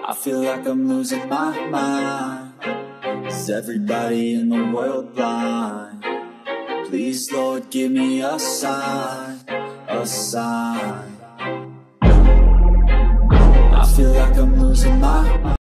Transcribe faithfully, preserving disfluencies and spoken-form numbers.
I feel like I'm losing my mind. Is everybody in the world blind? Please, Lord, give me a sign, a sign. I feel like I'm losing my mind.